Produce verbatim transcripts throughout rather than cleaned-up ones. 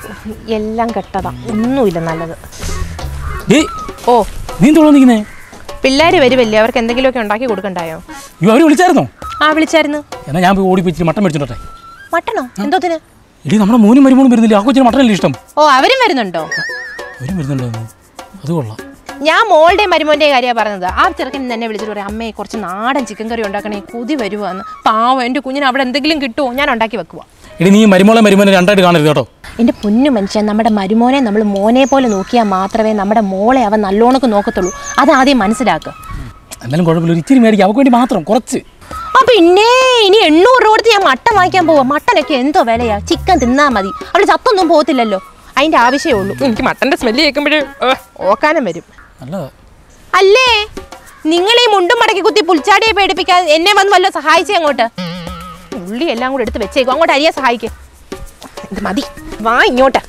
എല്ലാം കെട്ടതാ, ഒന്നുമില്ല നല്ലത്. ഓ നീ തോന്നിക്കുന്നേ പിള്ളേര് വരുമല്ലേ, അവർക്ക് എന്തെങ്കിലുമൊക്കെ ഉണ്ടാക്കി കൊടുക്കണ്ടായോ? അവര് വിളിച്ചായിരുന്നോ? ആ വിളിച്ചായിരുന്നു. എന്നാ ഞാൻ പോയി ഓടിപ്പിച്ചിട്ട് മട്ടൻ മേടിച്ചോട്ടെ. മട്ടനോ? എന്തോത്തിന്? ഇടി നമ്മുടെ മോനും മരുമോനും വരുന്നില്ല, ആ കൊച്ചിന് മട്ടനല്ലേ ഇഷ്ടം. ഓ അവരും വരുന്നുണ്ടോ? അവരും വരുന്നുണ്ടോ? അത് കൊള്ളാം. ഞാൻ മോളുടെ മരുമോന്റെ കാര്യമാണ് പറഞ്ഞത്. ആ ചെറുക്കൻ തന്നെ വിളിച്ചിട്ട് പറയാം, അമ്മയെ കുറച്ച് നാടൻ ചിക്കൻ കറി ഉണ്ടാക്കണേ, കൊതി വരുവാന്ന്. പാവം എൻ്റെ കുഞ്ഞിന് അവിടെ എന്തെങ്കിലും കിട്ടുമോ, ഞാൻ ഉണ്ടാക്കി വെക്കുക. ഇനി നീ മരുമോളെ മരുമോനെ രണ്ടായിട്ട് കാണരുത് കേട്ടോ. എൻ്റെ പൊന്നു മനുഷ്യൻ, നമ്മുടെ മരുമോനെ നമ്മൾ മോനെ പോലെ നോക്കിയാൽ മാത്രമേ നമ്മുടെ മോളെ അവൻ നല്ലോണക്ക് നോക്കത്തുള്ളൂ. അത് ആദ്യം മനസ്സിലാക്കുക. എന്നാലും കുഴപ്പമില്ല, ഒരു ഇച്ചിരി മേടിക്കും, അവർക്ക് വേണ്ടി മാത്രം കുറച്ച്. ആ പിന്നെ ഇനി എണ്ണൂറ് രൂപ കൊടുത്ത് ഞാൻ മട്ടൻ വാങ്ങിക്കാൻ പോവാ. മട്ടനൊക്കെ എന്തോ വിലയാ, ചിക്കൻ തിന്നാ മതി, അവള് ചത്തൊന്നും പോകത്തില്ലല്ലോ. അതിൻ്റെ ആവശ്യമേ ഉള്ളൂ. എനിക്ക് മട്ടൻ്റെ സ്മെല്ല് കേൾക്കുമ്പോഴേ ഓക്കാനം വരും. അല്ലേ നിങ്ങൾ ഈ മുണ്ടും മടക്കി കുത്തി പുൽച്ചാടിയെ പേടിപ്പിക്കാതെ എന്നെ വന്ന് വല്ലോ സഹായിച്ചേ. അങ്ങോട്ട് ഉള്ളി എല്ലാം കൂടെ എടുത്ത് വെച്ചേക്കും, അങ്ങോട്ട് അരിയെ സഹായിക്കും. ഇത് മതി, വാ ഇങ്ങോട്ട്.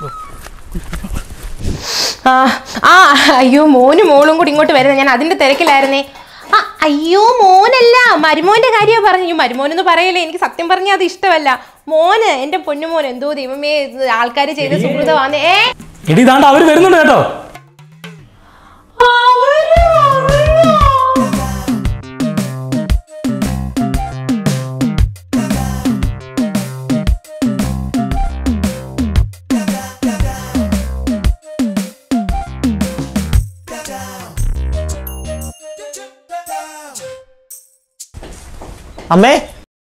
ആ ആ അയ്യോ മോനും മോളും കൂടി ഇങ്ങോട്ട് വരുന്നത്, ഞാൻ അതിന്റെ തിരക്കിലായിരുന്നേ. ആ അയ്യോ മോനല്ല, മരുമോന്റെ കാര്യമാണ് പറഞ്ഞു. മരുമോനെന്ന് പറയല്ലേ, എനിക്ക് സത്യം പറഞ്ഞാൽ അത് ഇഷ്ടമല്ല. മോന്, എന്റെ പൊന്നുമോൻ. എന്തോ ദൈവമേ, ആൾക്കാർ ചെയ്ത സുഹൃതമാന്നേ. അവര് വരുന്നുണ്ട് കേട്ടോ. അമ്മേ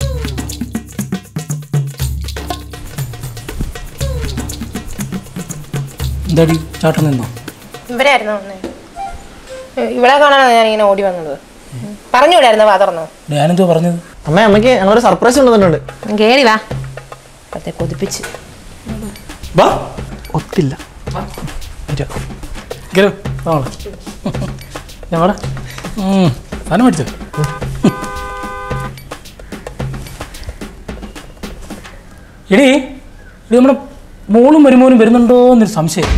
എന്താടി ചാട്ടം നിന്നോ? ഇവരായിരുന്നു ഇവിടെ കാണാനാണ് ഞാൻ ഇങ്ങനെ ഓടി വന്നത്. പറഞ്ഞുകൂടായിരുന്നു, വാ തുറന്നോ. ഞാനെന്തോ പറഞ്ഞത്? അമ്മേ, അമ്മയ്ക്ക് ഞങ്ങളൊരു സർപ്രൈസ് കൊണ്ടുവന്നിട്ടുണ്ട്. കേറി വാ, അപ്പത്തെ കൊതിപ്പിച്ച് ഒത്തില്ല. സാധനം മേടിച്ചോ? എടീ, നമ്മുടെ മോളും മരുമോനും വരുന്നുണ്ടോ എന്നൊരു സംശയം.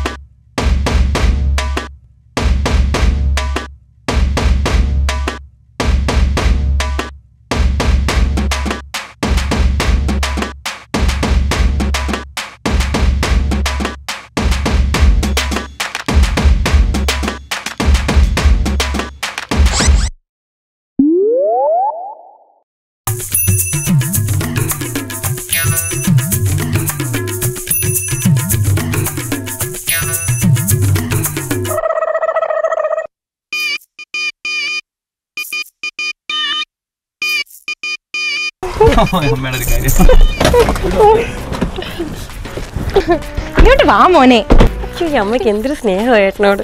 ഇങ്ങോട്ട് വാ മോനെ. അമ്മയ്ക്ക് എന്തൊരു സ്നേഹം ഏട്ടനോട്.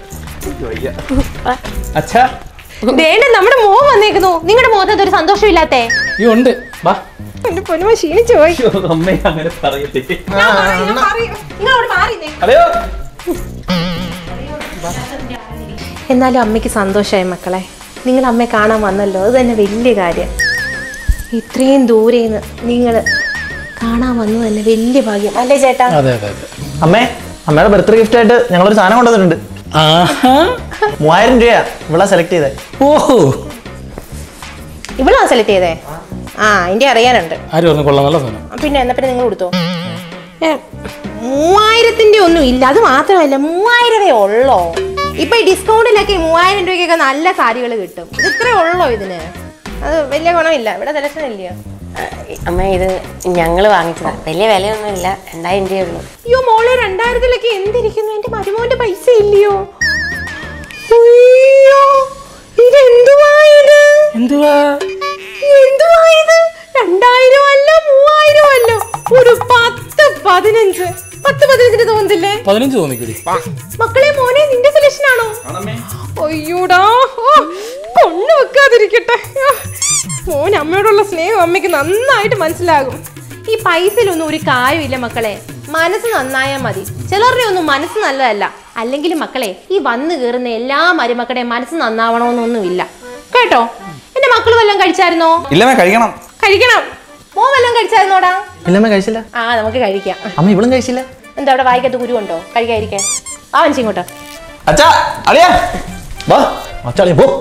നമ്മുടെ മോൻ വന്നേക്കുന്നു. നിങ്ങളുടെ മുഖത്ത് ഒരു സന്തോഷം ഇല്ലാത്തേ? എന്റെ പൊന്നുമോ ക്ഷീണിച്ചു പോയി. എന്നാലും അമ്മയ്ക്ക് സന്തോഷമായി മക്കളെ. നിങ്ങൾ അമ്മയെ കാണാൻ വന്നല്ലോ, അത് തന്നെ വലിയ കാര്യം. ഇത്രയും ദൂരേന്ന് നിങ്ങൾ കാണാൻ വന്നത് തന്നെ വലിയ ഭാഗ്യം അല്ലേ ചേട്ടാ? അമ്മേ, അമ്മയുടെ ബർത്ത്ഡേ ഗിഫ്റ്റ് ആയിട്ട് ഞങ്ങളൊരു സാധനം കൊണ്ടുവന്നിട്ടുണ്ട്. മൂവായിരം രൂപയാ ഇവളാ സെലക്ട് ചെയ്തേ. ഓഹോ, ഇവളാ സെലക്ട് ചെയ്തേ? ആ എന്റെ അറിയാനുണ്ട്. പിന്നെ എന്നാ പിന്നെ നിങ്ങൾ കൊടുത്തോ. മൂവായിരത്തിന്റെ ഒന്നും ഇല്ല. അത് മാത്രമല്ല, മൂവായിരം രൂപ ഉള്ളോ ഇപ്പൊ? ഈ ഡിസ്കൗണ്ടിലൊക്കെ മൂവായിരം രൂപയ്ക്കൊക്കെ നല്ല സാരികൾ കിട്ടും. ഇത് ഇത്രേ ഉള്ളോ ഇതിന്? അത് വലിയ ഗുണമില്ല. ഇവിടെ സെലക്ഷൻ ഇല്ലയോ? അമ്മ, ഇത് ഞങ്ങള് വാങ്ങിച്ചതാ, വലിയ വിലയൊന്നും ഇല്ല, രണ്ടായിരം രൂപയേ ഉള്ളൂ. അയ്യോ മോളെ, രണ്ടായിരത്തിലൊക്കെ എന്തിരിക്കുന്നു? എന്റെ മരുമോന്റെ പൈസ ഇല്ലയോ? രണ്ടായിരം അല്ല മൂവായിരം അല്ല, ഒരു പത്ത് പതിനഞ്ച് പത്ത് പതിനഞ്ചിന് തോന്നുന്നില്ലേ? പതിനഞ്ച് തോന്നിക്കൂടി. മക്കളെ മോനെ, നിന്റെ സെലക്ഷൻ ആണോ? അയ്യോടാ, കൊണ്ടു വെക്കാതിരിക്കട്ടെ. മോൻ അമ്മയോടുള്ള സ്നേഹം അമ്മയ്ക്ക് നന്നായിട്ട് മനസ്സിലാകും. ഈ പൈസയിലൊന്നും ഒരു കാര്യമില്ല മക്കളെ, മനസ്സ് നന്നായാൽ മതി. ചിലരുടെ ഒന്നും മനസ്സ് നല്ലതല്ല. അല്ലെങ്കിൽ മക്കളെ, ഈ വന്നു കയറുന്ന എല്ലാ മരുമക്കളുടെയും മനസ്സ് നന്നാവണമെന്നൊന്നുമില്ല കേട്ടോ. എന്റെ മക്കള് വല്ലതും കഴിച്ചായിരുന്നോ? കഴിക്കണം കഴിക്കണം. മോൻ വല്ലതും കഴിച്ചായിരുന്നോടാ? ഇല്ലമ്മ, കഴിച്ചില്ല. ആ നമുക്ക് കഴിക്കാം. അമ്മ ഇവളും കഴിച്ചില്ല. എന്താ അവിടെ വായിക്കത്ത് കുരു ഉണ്ടോ? കഴിക്കാതിരിക്കാൻ. ആ മനുഷ്യ ഇങ്ങോട്ടോ. അച്ഛാ, അളിയാ വാ. അച്ഛാളിയാ പോ.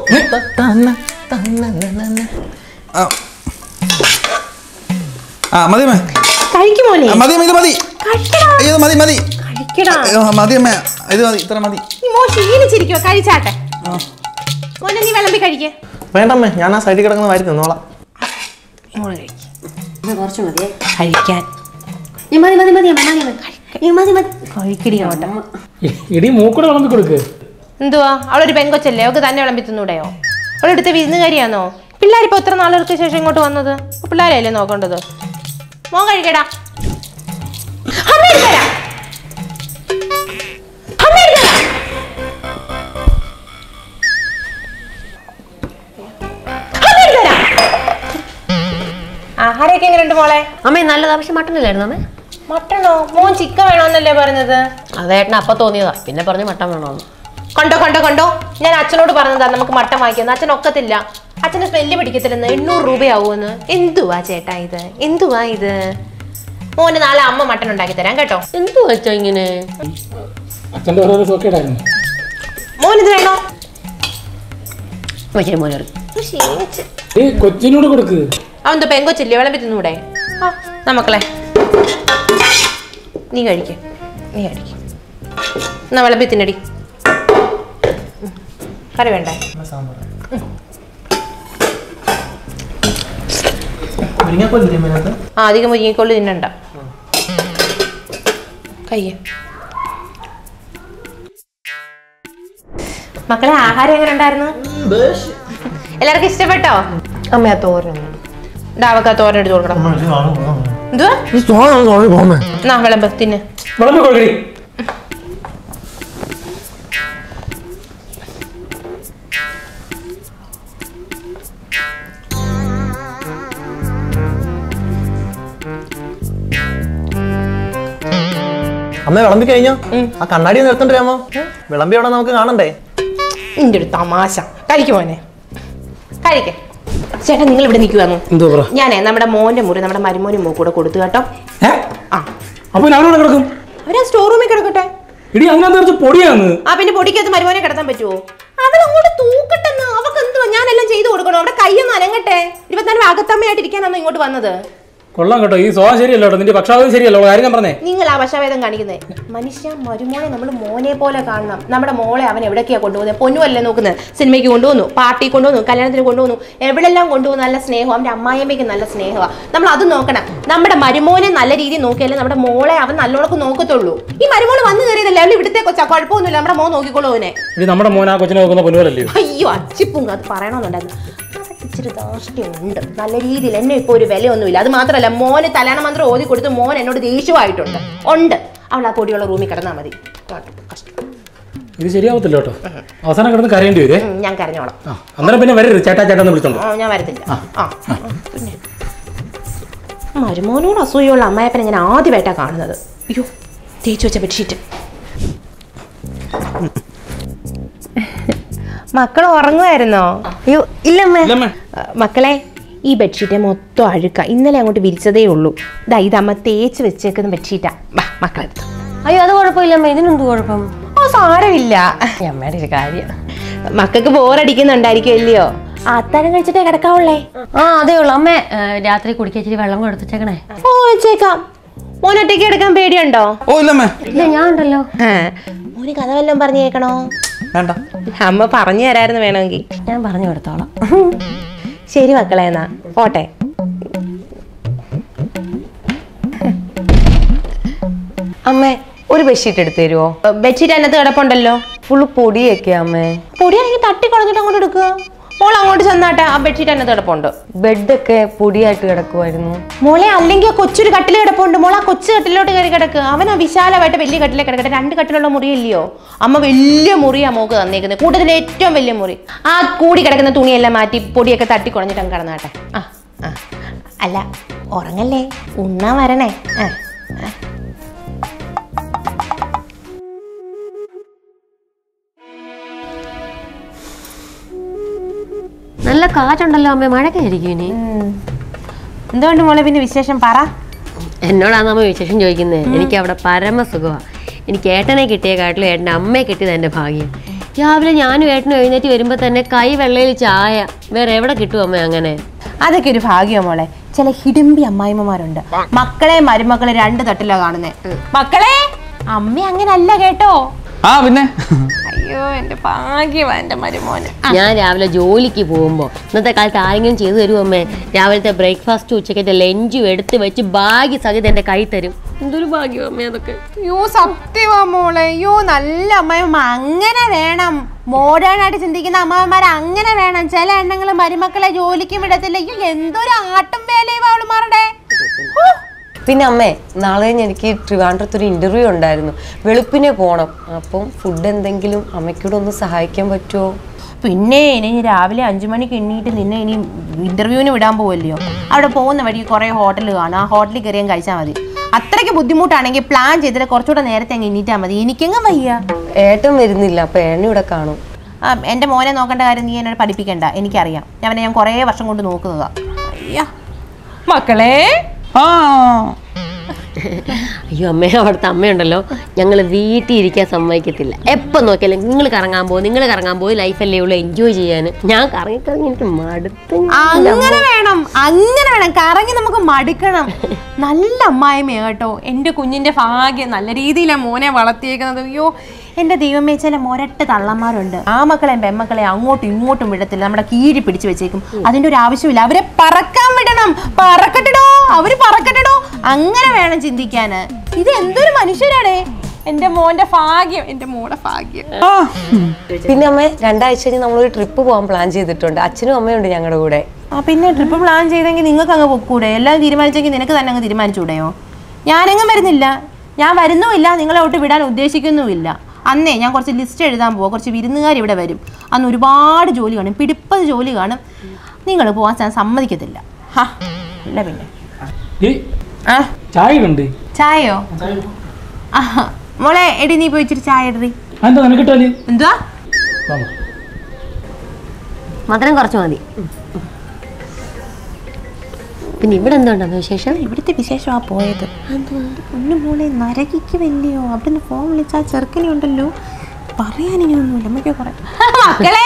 ആ മതി കഴിക്കും മോനെ. മതി മതി മതി. കഴിക്കണം. അയ്യോ മതി മതി. കഴിക്കടാ. മതി അമ്മ, ഇത് മതി, ഇത്ര മതി. മോൻ ക്ഷീണിച്ചിരിക്കുവോ? കഴിച്ചാട്ടെ. മോനെ നീ വിളമ്പി കഴിക്കേ. വേണ്ടമ്മേ, ഞാൻ ആ സൈഡിൽ കിടക്കുന്ന വാരി തിന്നോളാം. ഇങ്ങോട്ട് കഴിക്കും കുറച്ച് മതിയേ കഴിക്കാൻ. മതി മതി മതി മതി മതി മതി കഴിക്കടി അങ്ങോട്ട്. ഇടി മൂക്കൂടെ വിളമ്പി കൊടുക്ക്. എന്തുവാ അവളൊരു പെങ്കൊച്ചല്ലേ, അവൾക്ക് തന്നെ വിളമ്പി തിന്നൂടെയോ? അവളെടുത്ത വിരുന്നുകാരിയാണോ? പിള്ളേരിപ്പോ എത്ര നാളുകൾക്ക് ശേഷം ഇങ്ങോട്ട് വന്നത്? പിള്ളേരല്ലേ നോക്കേണ്ടത്? മോൻ കഴിക്കടാ. അമ്മ എടുത്തരാം. അമ്മ എടുത്തരാം. അമ്മ എടുത്തരാം. ആഹാരമൊക്കെ എങ്ങനെയുണ്ട് മോളെ? അമ്മേ നല്ലതാ. പക്ഷെ മട്ടൺ ഇല്ലായിരുന്നു അമ്മേ. മട്ടണോ? മോൻ ചിക്കൻ വേണോന്നല്ലേ പറഞ്ഞത്? അതേട്ടന് അപ്പൊ തോന്നിയതാ, പിന്നെ പറഞ്ഞു മട്ടൺ വേണോന്ന്. കണ്ടോ കണ്ടോ കണ്ടോ, ഞാൻ അച്ഛനോട് പറഞ്ഞതാ നമുക്ക് മട്ടൻ വാങ്ങിക്കാന്ന്. അച്ഛൻ ഒക്കത്തില്ല, അച്ഛന് സ്മെല്ല് പിടിക്കത്തില്ലെന്ന്. എണ്ണൂറ് രൂപയാവുമെന്ന്. എന്തുവാ ചേട്ടാ ഇത്? എന്തുവാ ഇത്? മോന് നാളെ അമ്മ മട്ടൻ ഉണ്ടാക്കി തരാം കേട്ടോ. എന്തു വെച്ചോ ഇങ്ങനെ? അച്ഛൻ്റെ ഓരോ സോക്കേടായിരുന്നു. മോനിത് വേണോ? വെച്ചിട്ട് മോനെ ഈ കൊച്ചിനോട് കൊടുക്ക്. അവന്താ പെങ്കൊച്ചില്ലേ, വിളമ്പി തിന്നൂടെ? നമുക്കളെ നീ കഴിക്ക, നീ കഴിക്ക. എന്നാ വിളമ്പി തിന്നടി. കറി വേണ്ടേ? ആ അധികം മുരിങ്ങിക്കൊള്ളി തിന്നണ്ട. കയ്യ മക്കളെ ആഹാരം എങ്ങനെ ഉണ്ടായിരുന്നു? എല്ലാവർക്കും ഇഷ്ടപ്പെട്ടോ? അമ്മ തോരൻ ഡാവക്ക തോരൻ എടുത്ത് കൊടുക്കണം. എന്തുവാ? എന്നാ വിളമ്പ് തിന്ന്. വിളമ്പി കൊടുക്കടി. അമ്മ വിളമ്പി കഴിഞ്ഞോ? ആ കണ്ണാടി നിർത്തണ്ടേമോ? വിളമ്പി അവിടെ നമുക്ക് കാണണ്ടേ? നിന്റെ ഒരു തമാശ. കഴിക്കുമോനെ കഴിക്കേ. ചേട്ടാ നിങ്ങൾ ഇവിടെ നിൽക്കുവാന്നു. ഞാനേ നമ്മുടെ മോന്റെ മുറി നമ്മുടെ മരുമോനും മോ കൂടെ കൊടുത്തു കേട്ടോ. ആ അപ്പൊ അവനോട് കിടക്കും. അവരാ സ്റ്റോർ റൂമിൽ കിടക്കട്ടെ. ഇടി അങ്ങനെ പൊടിയാന്ന്. ആ പിന്നെ പൊടിക്കകത്ത് മരുമോനെ കിടത്താൻ പറ്റുമോ? അവളങ്ങോട്ട് തൂക്കട്ടെന്ന്. അവക്ക് എന്തുവാ ഞാനെല്ലാം ചെയ്തു കൊടുക്കണോ? അവിടെ കയ്യൊന്നും അനങ്ങട്ടെ. ഇരുപത്തിനാല് അകത്തമ്മയായിട്ട് ഇരിക്കാനാണോ ഇങ്ങോട്ട് വന്നത്? കൊള്ളാം കേട്ടോ, ഈ സ്വഭാവം ശരിയല്ലോ, നിന്റെ പക്ഷാഭേദം ശരിയല്ലോ. കാര്യം ഞാൻ പറഞ്ഞേ, നിങ്ങൾ ആ പക്ഷാഭേദം കാണിക്കുന്നേ. മനുഷ്യ മരുമോനെ നമ്മൾ മോനെ പോലെ കാണണം. നമ്മുടെ മോളെ അവൻ എവിടേക്കാ കൊണ്ടുപോകുന്നത്? പൊന്നുമല്ലേ നോക്കുന്നത്? സിനിമയ്ക്ക് കൊണ്ടുപോകുന്നു, പാർട്ടി കൊണ്ടുപോകുന്നു, കല്യാണത്തിന് കൊണ്ടുപോകുന്നു, എവിടെല്ലാം കൊണ്ടുപോകുന്നു. നല്ല സ്നേഹം, അവൻ്റെ അമ്മായിയമ്മയ്ക്ക് നല്ല സ്നേഹമാണ്. നമ്മൾ അത് നോക്കണം. നമ്മുടെ മരുമോനെ നല്ല രീതിയിൽ നോക്കിയാലേ നമ്മുടെ മോളെ അവൻ നല്ലോണം നോക്കത്തുള്ളൂ. ഈ മരുമോള് വന്നു കയറിയതല്ലേ, അവൾ ഇവിടുത്തെ കൊച്ചാ, കുഴപ്പമൊന്നുമില്ല. നമ്മുടെ മോൻ നോക്കിക്കോളൂ അവനെ. നമ്മുടെ മോൻ ആ കൊച്ചിനെ നോക്കുന്ന പൊന്നുപോലല്ലേ? അയ്യോ അച്ചിപ്പുങ്ക, അത് പറയണമെന്നുണ്ടായിരുന്നു. ഇച്ചിരി ധാർഷ്ട്യമുണ്ട് നല്ല രീതിയിൽ. എന്നെ ഇപ്പോൾ ഒരു വിലയൊന്നുമില്ല. അത് മാത്രമല്ല മോന് തലാണ മന്ത്രം ഓതി കൊടുത്ത് മോൻ എന്നോട് ദേഷ്യമായിട്ടുണ്ട്. ഉണ്ട്. അവൾ ആ പൊടിയുള്ള റൂമിൽ കിടന്നാൽ മതി. ഇത് ശരിയാവത്തില്ല കേട്ടോ, അവസാനം കിടന്ന് കരയേണ്ടി വരെ. ഞാൻ കരഞ്ഞോളാം. അന്നേരം പിന്നെ വരരുത്, ചേട്ടാ ചേട്ടാ വിളിച്ചോളൂ. ഞാൻ വരത്തില്ല. ആ പിന്നെ മരുമോനോട് അസൂയുള്ള അമ്മായപ്പനെ ഞാൻ ആദ്യമായിട്ടാണ് കാണുന്നത്. അയ്യോ തേച്ചു വെച്ച ബെഡ്ഷീറ്റ്. മക്കൾ ഉറങ്ങുമായിരുന്നോ? അയ്യോ ഇല്ലമ്മേ. മക്കളെ ഈ ബെഡ്ഷീറ്റ് മൊത്തം അഴുക്ക. ഇന്നലെ അങ്ങോട്ട് വിരിച്ചതേ ഉള്ളൂ. ഇതാ ഇതമ്മ തേച്ച് വെച്ചേക്കുന്ന ബെഡ്ഷീറ്റാ. മക്കളെടുത്തു. അയ്യോ അത് കുഴപ്പമില്ലമ്മേ. ഇതിനെന്ത് കുഴപ്പം? ഓ സാരമില്ല. അമ്മയുടെ ഒരു കാര്യം. മക്കൾക്ക് ബോറടിക്കുന്നുണ്ടായിരിക്കും അല്ലയോ? അത്താഴം കഴിച്ചിട്ടേ കിടക്കാവുള്ളേ? ആ അതേ ഉള്ളു അമ്മേ. രാത്രി കുടിച്ചിട്ട് വെള്ളം കൊടുത്തേക്കണേ. ഓ വെച്ചേക്കാം. മോനൊറ്റയ്ക്ക് എടുക്കാൻ പേടിയുണ്ടോ? ഓ ഇല്ലമ്മേ. ഇല്ല ഞാൻ ഉണ്ടല്ലോ. മോന് കഥ വല്ലതും പറഞ്ഞു കേൾക്കണോ? വേണ്ട, അമ്മ പറഞ്ഞു തരായിരുന്നു വേണമെങ്കിൽ. ഞാൻ പറഞ്ഞു കൊടുത്തോളാം. ശരി മക്കളെ, എന്നാ പോട്ടെ. അമ്മേ ഒരു ബെഡ്ഷീറ്റ് എടുത്തു തരുമോ? ബെഡ്ഷീറ്റ് അതിനകത്ത് കിടപ്പുണ്ടല്ലോ. ഫുള്ള് പൊടിയൊക്കെ അമ്മേ. പൊടിയാണെങ്കിൽ തട്ടി കളഞ്ഞിട്ട് അങ്ങോട്ട് എടുക്കുക. മോൾ അങ്ങോട്ട് ചെന്നാട്ടെ. ആ ബെഡ്ഷീറ്റ് അതിനകത്ത് കിടപ്പുണ്ട്. ബെഡൊക്കെ പൊടിയായിട്ട് കിടക്കുമായിരുന്നു മോളെ. അല്ലെങ്കിൽ കൊച്ചൊരു കട്ടിൽ കിടപ്പുണ്ട്. മോൾ ആ കൊച്ചു കട്ടിലോട്ട് കയറി കിടക്കുക. അവൻ ആ വിശാലമായിട്ട് വലിയ കട്ടിലേക്ക് കിടക്കട്ടെ. രണ്ട് കട്ടിലുള്ള മുറിയില്ലയോ? അമ്മ വലിയ മുറിയാ മോക്ക് തന്നേക്കുന്നത്, കൂടുതൽ ഏറ്റവും വലിയ മുറി. ആ കൂടി കിടക്കുന്ന തുണിയെല്ലാം മാറ്റി പൊടിയൊക്കെ തട്ടി കുഴഞ്ഞിട്ട് അങ്ങ് കിടന്നാട്ടെ. ആ ആ അല്ല ഉറങ്ങല്ലേ, ഉണ്ണാ വരണേ. ആ നല്ല കാറ്റുണ്ടല്ലോ അമ്മേ. മഴയൊക്കെ ആയിരിക്കും ഇനി. എന്തുകൊണ്ട് മോളെ പിന്നെ വിശേഷം പറ. എന്നോടാണ് അമ്മ വിശേഷം ചോദിക്കുന്നത്. എനിക്ക് അവിടെ പരമസുഖമാണ്. എനിക്ക് ഏട്ടനെ കിട്ടിയ കാട്ടിലും ഏട്ടൻ്റെ അമ്മയെ കിട്ടിയത് എൻ്റെ ഭാഗ്യം. രാവിലെ ഞാനും ഏട്ടനും എഴുന്നേറ്റ് വരുമ്പോൾ തന്നെ കൈ വെള്ളയിൽ ചായ. വേറെ എവിടെ കിട്ടും അമ്മ അങ്ങനെ? അതൊക്കെ ഒരു ഭാഗ്യം മോളെ. ചില ഹിഡിമ്പി അമ്മായിമ്മമാരുണ്ട്, മക്കളെ മരുമക്കളെ രണ്ട് തട്ടിലാ കാണുന്നേ. മക്കളെ അമ്മ അങ്ങനല്ല കേട്ടോ. ആ പിന്നെ അയ്യോ എന്റെ ഭാഗ്യവാ എന്റെ മരുമോന്. ഞാൻ രാവിലെ ജോലിക്ക് പോകുമ്പോൾ ഇന്നത്തെ കാലത്ത് ആരെങ്കിലും ചെയ്തു തരുമോ അമ്മേ? രാവിലത്തെ ബ്രേക്ക്ഫാസ്റ്റ് ഉച്ചക്കത്തെ ലഞ്ചും എടുത്ത് വെച്ച് ഭാഗ്യ സഹിതം എൻ്റെ കൈ തരും. എന്തൊരു ഭാഗ്യം അമ്മേ അതൊക്കെ. അയ്യോ സത്യവാ മോളെ. അയ്യോ നല്ല അമ്മയമ്മ അങ്ങനെ വേണം. മോഡേൺ ആയിട്ട് ചിന്തിക്കുന്ന അമ്മമാർ അങ്ങനെ വേണം. ചില എണ്ണങ്ങൾ മരുമക്കളെ ജോലിക്ക് വിടത്തില്ല. അയ്യോ എന്തൊരു ആട്ടും വേലയും അവളുമാരുടെ. പിന്നെ അമ്മേ, നാളെ കഴിഞ്ഞ് എനിക്ക് ട്രിവാൻഡ്രത്തൊരു ഇൻ്റർവ്യൂ ഉണ്ടായിരുന്നു. വെളുപ്പിനെ പോകണം. അപ്പം ഫുഡ് എന്തെങ്കിലും അമ്മയ്ക്കൂടെ ഒന്ന് സഹായിക്കാൻ പറ്റുമോ? പിന്നെ ഇനി രാവിലെ അഞ്ചു മണിക്ക് എണ്ണീട്ട് നിന്നെ ഇനി ഇന്റർവ്യൂവിന് വിടാൻ പോവല്ലയോ. അവിടെ പോകുന്ന വഴി കുറേ ഹോട്ടൽ കാണും. ആ ഹോട്ടലിൽ കയറിയാൽ കഴിച്ചാൽ മതി. അത്രയ്ക്ക് ബുദ്ധിമുട്ടാണെങ്കിൽ പ്ലാൻ ചെയ്തിട്ട് കുറച്ചുകൂടെ നേരത്തെ അങ്ങ് എണ്ണീറ്റാൽ മതി. എനിക്കെങ്ങും വയ്യ. ഏട്ടൻ വരുന്നില്ല, അപ്പം ഏട്ടൻ ഇവിടെ കാണും. ആ എൻ്റെ മോനെ നോക്കേണ്ട കാര്യം നീ എന്നോട് പഠിപ്പിക്കണ്ട. എനിക്കറിയാം. ഞാൻ അവനെ ഞാൻ കുറേ വർഷം കൊണ്ട് നോക്കുന്നതാ. അയ്യ മക്കളെ. ആ അയ്യോ അമ്മേ, അവിടുത്തെ അമ്മയുണ്ടല്ലോ, ഞങ്ങൾ വീട്ടിൽ ഇരിക്കാൻ സമ്മതിക്കത്തില്ല. എപ്പം നോക്കിയാലും നിങ്ങൾ കറങ്ങാൻ പോകും, നിങ്ങൾ കറങ്ങാൻ പോയി, ലൈഫല്ലേ ഉള്ളൂ എൻജോയ് ചെയ്യാൻ. ഞാൻ കറങ്ങി കറങ്ങി എനിക്ക് മടുത്ത്. അങ്ങനെ വേണം, അങ്ങനെ വേണം. കറങ്ങി നമുക്ക് മടുക്കണം. നല്ല അമ്മായിമ്മ കേട്ടോ. എൻ്റെ കുഞ്ഞിൻ്റെ ഭാഗ്യം. നല്ല രീതിയിലാണ് മോനെ വളർത്തിയേക്കുന്നത്. അയ്യോ എൻ്റെ ദൈവമേ, ചില മൊരട്ട് തള്ളന്മാരുണ്ട്. ആ മക്കളെയും പെമ്മക്കളെ അങ്ങോട്ടും ഇങ്ങോട്ടും വിടത്തില്ല. നമ്മുടെ കീഴി പിടിച്ചു വെച്ചേക്കും. അതിൻ്റെ ഒരു ആവശ്യമില്ല. അവരെ പറക്കാൻ വിടണം. പറക്കട്ടടോ, അവര് പറക്കട്ടടോ. അങ്ങനെ വേണം ചിന്തിക്കാന്. ഇത് എന്തൊരു മനുഷ്യരാടേ. എന്റെ മോന്റെ ഭാഗ്യം, എന്റെ മോടെ ഭാഗ്യം. പിന്നെ അമ്മ, രണ്ടാഴ്ച കഴിഞ്ഞ് നമ്മളൊരു ട്രിപ്പ് പോകാൻ പ്ലാൻ ചെയ്തിട്ടുണ്ട്. അച്ഛനും അമ്മയുണ്ട് ഞങ്ങളുടെ കൂടെ. ആ പിന്നെ ട്രിപ്പ് പ്ലാൻ ചെയ്തെങ്കിൽ നിങ്ങൾക്ക് അങ്ങ് പൊക്കൂടെ? എല്ലാം തീരുമാനിച്ചെങ്കിൽ നിനക്ക് തന്നെ അങ്ങ് തീരുമാനിച്ചൂടെയോ? ഞാനെങ്ങും വരുന്നില്ല. ഞാൻ വരുന്നുമില്ല. നിങ്ങളെ ഒട്ട് വിടാൻ ഉദ്ദേശിക്കുന്നുമില്ല. അന്നേ ഞാൻ കുറച്ച് ലിസ്റ്റ് എഴുതാൻ പോവാം. കുറച്ച് വിരുന്നുകാർ ഇവിടെ വരും. അന്ന് ഒരുപാട് ജോലി കാണും, പിടിപ്പത് ജോലി കാണും. നിങ്ങൾ പോവാൻ ഞാൻ സമ്മതിക്കത്തില്ല. ഹാ ഇല്ല പിന്നെ ആ ചായ ഉണ്ട്. ചായയോ? ആ മോളെ എടി നീ പോയി ഇച്ചിരി ചായ ഇടറി. എന്തുവാ? മധുരം കുറച്ച് മതി. പിന്നെ ഇവിടെ എന്തുണ്ടെന്ന് വിശേഷം? ഇവിടുത്തെ വിശേഷമാ പോയത്. ഒന്നും മോളെ നരകിക്ക് വലിയോ. അവിടെ നിന്ന് ഫോൺ വിളിച്ചാൽ ചെറുക്കനെ ഉണ്ടല്ലോ. പറയാനിനി ഒന്നുമില്ല. നമുക്ക് കുറെ മക്കളെ.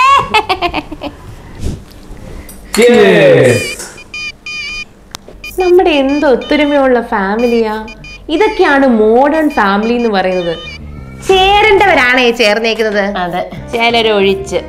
നമ്മുടെ എന്ത് ഒത്തൊരുമയുള്ള ഫാമിലിയാ. ഇതൊക്കെയാണ് മോഡേൺ ഫാമിലി എന്ന് പറയുന്നത്. ചേരേണ്ടവരാണേ ചേർന്നേക്കുന്നത്. അതെ, ചിലരൊഴിച്ച്.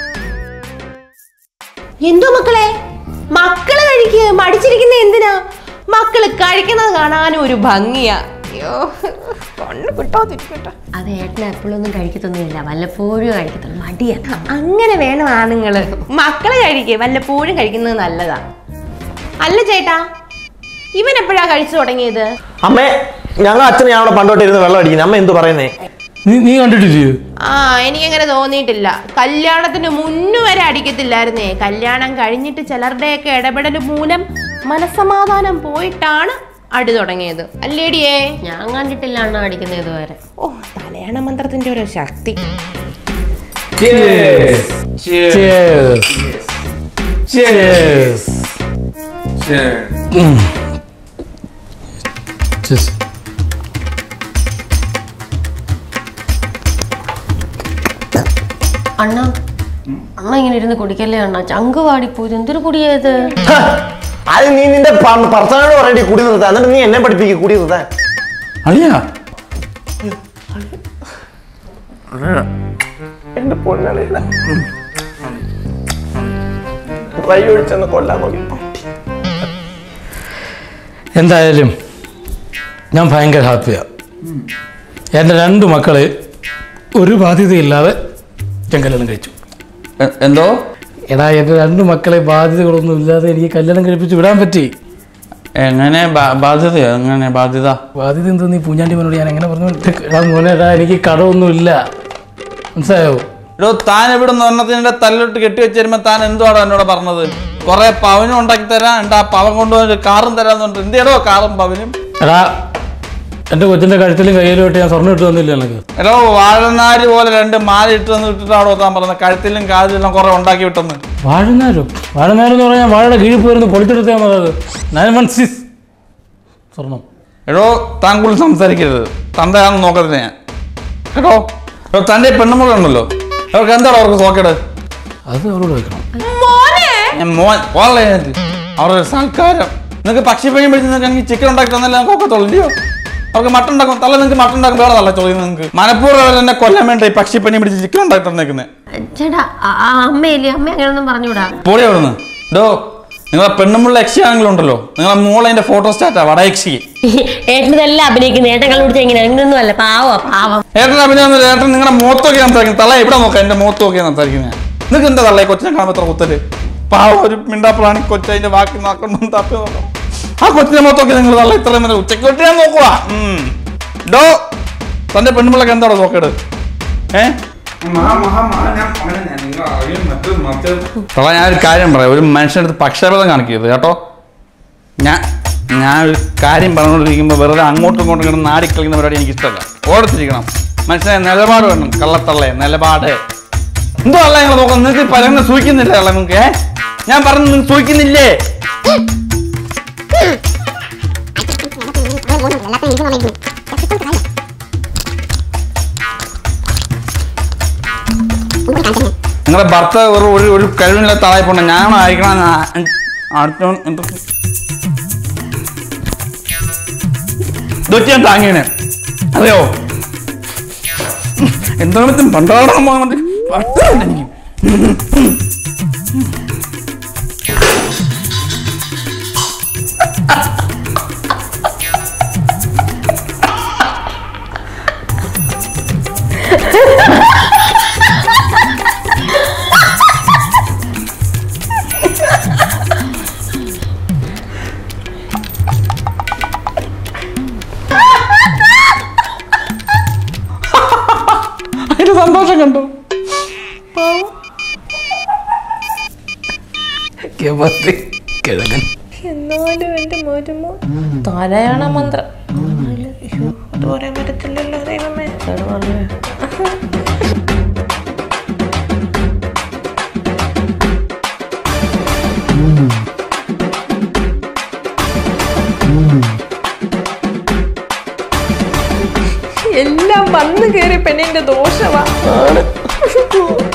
എന്തോ മക്കളെ, മക്കള് കഴിക്കുക. മടിച്ചിരിക്കുന്ന എന്തിനാ? മക്കള് കഴിക്കുന്നത് കാണാനും ഒരു ഭംഗിയാ. അയ്യോ കണ്ണ് കിട്ടാതിരിക്കട്ടെ. അത് ഏട്ടൻ എപ്പോഴൊന്നും കഴിക്കത്തൊന്നുമില്ല, വല്ലപ്പോഴും കഴിക്കത്തുള്ളൂ. മടിയാ. അങ്ങനെ വേണം ആണുങ്ങള്. മക്കള് കഴിക്കുക, വല്ലപ്പോഴും കഴിക്കുന്നത് നല്ലതാ. അല്ല ചേട്ടാ, ഇവൻ എപ്പോഴാ കഴിച്ചു തുടങ്ങിയത്? അമ്മേ, ഞങ്ങൾ അച്ഛനെ ഞാൻ അവിടെ പണ്ടോട്ട് ഇരുന്ന് വെള്ളം അടിക്കുന്നത്. അമ്മ എന്ത് പറയുന്നേ? നീ കണ്ടിട്ടില്ലയോ? ആ എനിക്കങ്ങനെ തോന്നിയിട്ടില്ല. കല്യാണത്തിന് മുന്നു വരെ അടിക്കത്തില്ലായിരുന്നേ. കല്യാണം കഴിഞ്ഞിട്ട് ചിലരുടെയൊക്കെ ഇടപെടൽ മൂലം മനസ്സമാധാനം പോയിട്ടാണ് അടി തുടങ്ങിയത്. അല്ലേടിയേ? ഞാൻ കണ്ടിട്ടില്ല അണ്ണ അടിക്കുന്നത് ഇതുവരെ. ഓ തലയാണ മന്ത്രത്തിന്റെ ഒരു ശക്തി. അണ്ണ അണ്ണ ഇങ്ങനെ ഇരുന്ന് കുടിക്കല്ലേ അണ്ണ? ചങ്ക് വാടിപ്പോയി. എന്തൊരു കുടിയത്? അത് നീ നിന്റെ ഭർത്താവിനോട് പറയണ്ടി കുടി നിർത്താൻ. എന്നിട്ട് നീ എന്നെ പഠിപ്പിക്കും കുടി നിർത്താൻ. അളിയാ എന്റെ പൊന്നളിയില്ല കൈ ഒഴിച്ചെന്ന് കൊല്ലാൻ നോക്കി. എന്തായാലും ഞാൻ ഭയങ്കര ഹാപ്പിയാണ്. എൻ്റെ രണ്ട് മക്കള് ഒരു ബാധ്യതയില്ലാതെ ഞാൻ കല്യാണം കഴിച്ചു. എന്തോ എടാ, എൻ്റെ രണ്ട് മക്കളെ ബാധ്യതകളൊന്നും ഇല്ലാതെ എനിക്ക് കല്യാണം കഴിപ്പിച്ച് വിടാൻ പറ്റി. എങ്ങനെ ബാധ്യതയോ? എങ്ങനെ ബാധ്യത? ബാധ്യത എന്തോ നീ പൂഞ്ഞാണ്ടി മോനോട് ഞാൻ എങ്ങനെ പറഞ്ഞു? എടാ മോനെ, എടാ എനിക്ക് കടമൊന്നും ഇല്ല, മനസ്സിലായോ? എടോ, താൻ ഇവിടെ ഒരെണ്ണത്തിൻ്റെ തല്ലിട്ട് കെട്ടി വെച്ച് തരുമ്പോ താൻ എന്തുവാടോ എന്നോട് പറഞ്ഞത്? കുറെ പവനും ഉണ്ടാക്കി തരാം, എന്താ പവൻ കൊണ്ടുപോയി കാറും തരാന്നുണ്ട്. എന്തിടോ കാറും പവനും? എടാ, എൻ്റെ കൊച്ചിൻ്റെ കഴുത്തിലും കയ്യിലും ഇട്ട് ഞാൻ സ്വർണ്ണം ഇട്ട് തന്നില്ല എനിക്ക്. എടോ, വാഴനാര് പോലെ രണ്ട് മാല ഇട്ട് തന്നു ഇട്ടിട്ടാണോ താൻ പറഞ്ഞത്? കഴുത്തിലും കാതിലും കുറെ ഉണ്ടാക്കി വിട്ടെന്ന്. വാഴനാരോ? വാഴനാരെന്ന് പറഞ്ഞാൽ വാഴയുടെ കീഴിൽ പോയിരുന്നു പൊളിച്ചെടുത്താൽ മതി. നയൻ വൺ സിക്സ് സ്വർണം. എടോ, താൻ കൂടുതൽ സംസാരിക്കരുത്. തന്തയാണെന്ന് നോക്കത്തില്ല ഞാൻ കേട്ടോ. എടോ, തൻ്റെ പെണ്ണുമുകളുണ്ടല്ലോ, അവർക്ക് എന്താണ് അവർക്ക് സോക്കേട്? അത് അവരോട് വെക്കണം. മോൻ പോളെ അവരുടെ സൽക്കാരം. നിങ്ങൾക്ക് പക്ഷിപ്പഴം പിടിച്ച് നിങ്ങൾക്ക് ചിക്കൻ ഉണ്ടാക്കി തന്നല്ല നോക്കത്തുള്ളൂ. ഇല്ലയോ? അവർക്ക് മട്ടൻ ഉണ്ടാക്കും. തള്ള നിങ്ങൾക്ക് മട്ടൻ ഉണ്ടാക്കും വേറെ തള്ള ചോദ്യം നിങ്ങൾക്ക്. മനപ്പൂർവ്വം എന്നെ കൊല്ലാൻ വേണ്ടി പക്ഷിപ്പനി പിടിച്ച് ചിക്കൻ ഉണ്ടാക്കിട്ടുണ്ടെക്കുന്നത്. ചേട്ടാ അമ്മയില്ലേ, അമ്മ അങ്ങനെയൊന്നും പറഞ്ഞുകൂടാ. പോളി അവിടുന്ന്. ഡോ നിങ്ങളെ പെണ്ണുമുള്ള യക്ഷിയാണെങ്കിലും ഉണ്ടല്ലോ, നിങ്ങളെ മോളെ അതിന്റെ ഫോട്ടോ സ്റ്റാറ്റാ വടയക്ഷി. ഏട്ടനെല്ലാം അഭിനയിക്കുന്നത്. ഏട്ടൻ കണ്ടുപിടിച്ച എങ്ങനെ അങ്ങനെയൊന്നും അല്ല. പാവം പാവം ഏട്ടൻ അഭിനയം. ഏട്ടൻ നിങ്ങളുടെ മുഖത്ത് നോക്കി സംസാരിക്കുന്നത്. തള്ള ഇവിടെ നോക്കാം, എന്റെ മുഖത്ത് നോക്കി സംസാരിക്കുന്നത്. നിങ്ങൾക്ക് എന്താ തള്ളേ കൊച്ചിനെ കാണുമ്പോൾ എത്ര കുത്തല്? പാവം ഒരു മിണ്ടാപ്രാണി കൊച്ചു, അതിന്റെ വാക്കി നോക്കണം തപ്പി നോക്കാം. ആ കൊച്ചിനെ മുഖത്ത് നോക്കി നിങ്ങൾ തള്ള ഇത്രയും വരെ ഉച്ചയ്ക്ക് കൊട്ടിയാൻ നോക്കുക. ഡോ തന്റെ പെണ്ണുമ്പിള്ളക്ക് എന്താണോ നോക്കേട്? ഏഹ് ഞാൻ ഒരു കാര്യം പറയാം, ഒരു മനുഷ്യൻ്റെ അടുത്ത് പക്ഷപാതം കാണിക്കരുത് കേട്ടോ. ഞാൻ ഞാൻ ഒരു കാര്യം പറഞ്ഞുകൊണ്ടിരിക്കുമ്പോൾ വെറുതെ അങ്ങോട്ടും ഇങ്ങോട്ടും ഇങ്ങനെ നാടിക്കളിക്കുന്ന പരിപാടി എനിക്ക് ഇഷ്ടമല്ല. ഓടത്തിരിക്കണം മനുഷ്യനെ. നിലപാട് വേണം. കള്ളത്തള്ളേ നിലപാട്. എന്തോ അല്ല നിങ്ങൾ നോക്കാം. നിങ്ങൾക്ക് പറയുന്നത് സൂഹിക്കുന്നില്ലേ അല്ല നിങ്ങൾക്ക്? ഏഹ് ഞാൻ പറഞ്ഞു നിങ്ങൾ സൂഹിക്കുന്നില്ലേ? നിങ്ങളുടെ ഭർത്താവ് ഒരു ഒരു ഒരു കഴിവില്ലാത്ത ആളായി പോണ്ട. ഞാനാണ് അയക്കണം. ഞാൻ താങ്ങിയനെ അതെയോ? എന്താണ് പണ്ടാടാൻ പോകാൻ മതി. എനിക്ക് സന്തോഷം കണ്ടു. എന്നാലും എന്റെ മോരുമോ തലയാണ മന്ത്രം അത് പറയാൻ പറ്റത്തില്ലല്ലോ ദൈവമേ. എല്ലാം വന്നു കയറി പെണ്ണിന്റെ ദോഷമാണ്.